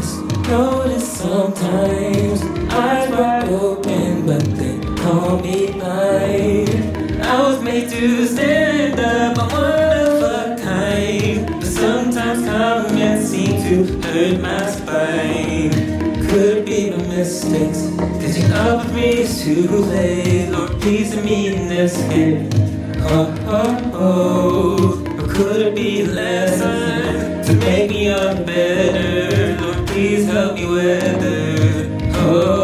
Notice sometimes eyes wide open, but they call me blind. I was made to stand up, I'm one of a kind, but sometimes comments seem to hurt my spine. Could be my mistakes, catching up with me is too late. Lord, please let me in this game. Oh, oh, oh. Or could it be a lesson to make me up better? Lord, please help me weather. Oh.